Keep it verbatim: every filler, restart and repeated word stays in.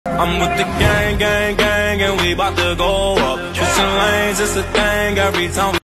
I'm with the gang, gang, gang, and we bout to go up. Switching lanes, it's a thing every time.